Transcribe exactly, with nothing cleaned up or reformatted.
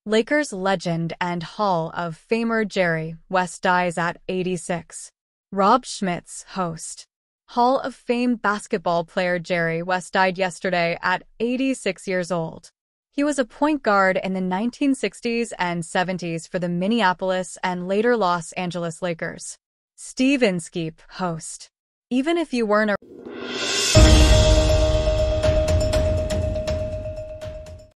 Lakers legend and Hall of Famer Jerry West dies at eighty-six. Rob Schmitz, host. Hall of Fame basketball player Jerry West died yesterday at eighty-six years old. He was a point guard in the nineteen sixties and seventies for the Minneapolis and later Los Angeles Lakers. Steve Inskeep, host. Even if you weren't a